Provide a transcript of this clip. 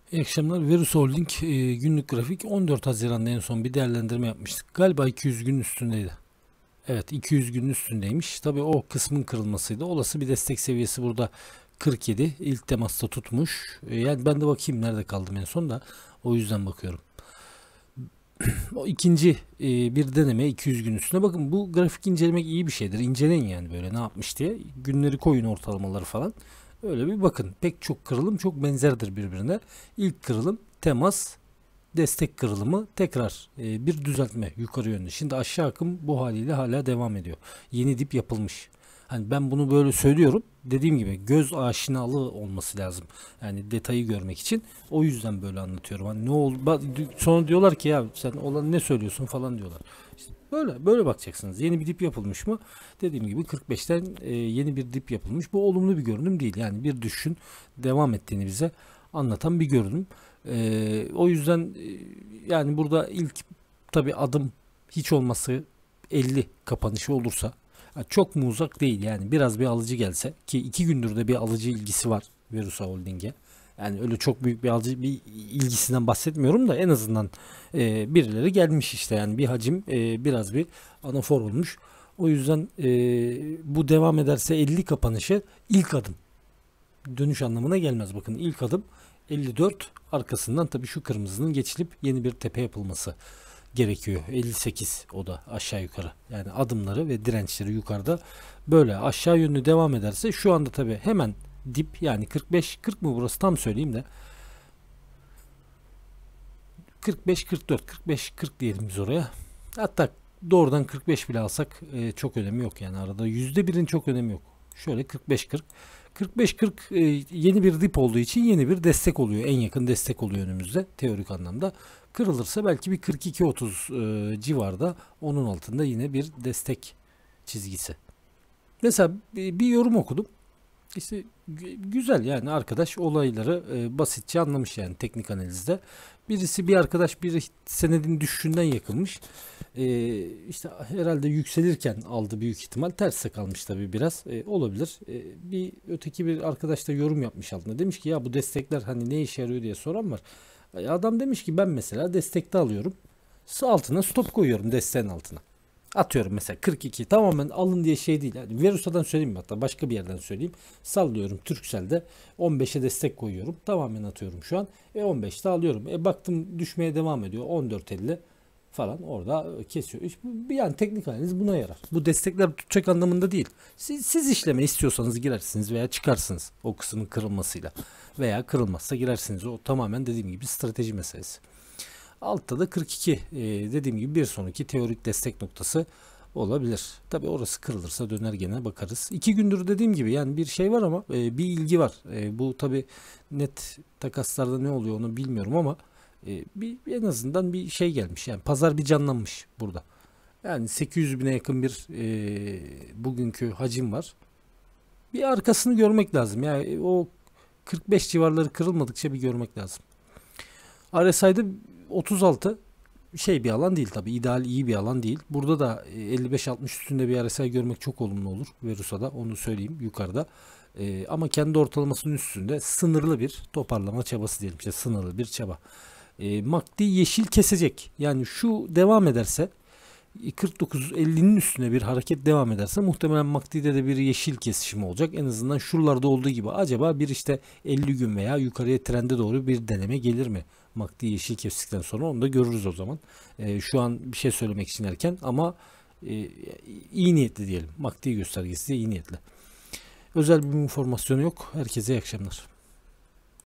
İyi akşamlar. Verus Holding günlük grafik 14 Haziran'da en son bir değerlendirme yapmıştık. Galiba 200 günün üstündeydi. Evet, 200 günün üstündeymiş. Tabii o kısmın kırılmasıydı. Olası bir destek seviyesi burada 47. İlk temasta tutmuş. Yani ben de bakayım nerede kaldım en son da. O yüzden bakıyorum. O ikinci bir deneme 200 gün üstüne. Bakın, bu grafik incelemek iyi bir şeydir. İnceleyin yani, böyle ne yapmış diye. Günleri koyun, ortalamaları falan. Öyle bir bakın. Pek çok kırılım çok benzerdir birbirine. İlk kırılım temas, destek kırılımı, tekrar bir düzeltme yukarı yönlü. Şimdi aşağı akım bu haliyle hala devam ediyor. Yeni dip yapılmış. Hani ben bunu böyle söylüyorum. Dediğim gibi göz aşinalığı olması lazım. Yani detayı görmek için. O yüzden böyle anlatıyorum. Hani ne oldu? Sonra diyorlar ki ya sen olan ne söylüyorsun falan diyorlar. İşte böyle bakacaksınız. Yeni bir dip yapılmış mı? Dediğim gibi 45'ten yeni bir dip yapılmış. Bu olumlu bir görünüm değil. Yani bir düşüşün devam ettiğini bize anlatan bir görünüm. O yüzden yani burada ilk tabi adım hiç olması 50 kapanışı olursa, çok mu uzak değil yani, biraz bir alıcı gelse, ki 2 gündür de bir alıcı ilgisi var Verusa Holding'e. Yani öyle çok büyük bir alıcı bir ilgisinden bahsetmiyorum da en azından birileri gelmiş işte, yani bir hacim biraz bir anafor olmuş. O yüzden bu devam ederse 50 kapanışı ilk adım, dönüş anlamına gelmez. Bakın, ilk adım 54, arkasından tabii şu kırmızının geçilip yeni bir tepe yapılması gerekiyor. 58, o da aşağı yukarı. Yani adımları ve dirençleri yukarıda böyle aşağı yönlü devam ederse, şu anda tabii hemen dip, yani 45-40 mı burası, tam söyleyeyim de 45-44, 45-40 diyelim biz oraya. Hatta doğrudan 45 bile alsak çok önemi yok, yani arada %1'in çok önemi yok. Şöyle 45-40. 45-40 yeni bir dip olduğu için yeni bir destek oluyor. En yakın destek oluyor önümüzde teorik anlamda. Kırılırsa belki bir 42-30 civarda, onun altında yine bir destek çizgisi. Mesela bir yorum okudum. İşte güzel, yani arkadaş olayları basitçe anlamış, yani teknik analizde. Bir arkadaş bir senedin düşüşünden yakılmış. İşte herhalde yükselirken aldı, büyük ihtimal terse kalmış tabii biraz. Olabilir. Bir öteki bir arkadaş da yorum yapmış altında. Demiş ki ya bu destekler hani ne işe yarıyor diye soran var. Adam demiş ki ben mesela destekte alıyorum. Altına stop koyuyorum, desteğin altına. Atıyorum mesela 42, tamamen alın diye şey değil. Yani Verusa'dan söyleyeyim mi, hatta başka bir yerden söyleyeyim. Sallıyorum, Turkcell'de 15'e destek koyuyorum. Tamamen atıyorum şu an. 15'te alıyorum. Baktım düşmeye devam ediyor. 14.50 falan orada kesiyor. Yani teknik analiz buna yarar. Bu destekler tutacak anlamında değil. Siz işleme istiyorsanız girersiniz veya çıkarsınız o kısmın kırılmasıyla. Veya kırılmazsa girersiniz. O tamamen dediğim gibi strateji meselesi. Altta da 42, dediğim gibi bir sonraki teorik destek noktası olabilir. Tabi orası kırılırsa döner gene bakarız. 2 gündür dediğim gibi yani bir şey var ama bir ilgi var. Bu tabi net takaslarda ne oluyor onu bilmiyorum ama bir en azından bir şey gelmiş. Yani pazar bir canlanmış burada. Yani 800 bine yakın bir bugünkü hacim var. Bir arkasını görmek lazım. Yani o 45 civarları kırılmadıkça bir görmek lazım. RSI'de 36 şey bir alan değil tabi, ideal iyi bir alan değil. Burada da 55-60 üstünde bir RSI görmek çok olumlu olur Verusa'da, onu söyleyeyim, yukarıda. Ama kendi ortalamasının üstünde sınırlı bir toparlama çabası diyelim, işte sınırlı bir çaba. MACD yeşil kesecek, yani şu devam ederse 49-50'nin üstüne bir hareket devam ederse muhtemelen MACD'de de bir yeşil kesişim olacak. En azından şuralarda olduğu gibi acaba bir işte 50 gün veya yukarıya trende doğru bir deneme gelir mi? MACD yeşil kestikten sonra onu da görürüz o zaman. Şu an bir şey söylemek için erken ama iyi niyetli diyelim. MACD göstergesi de iyi niyetli. Özel bir informasyonu yok. Herkese iyi akşamlar.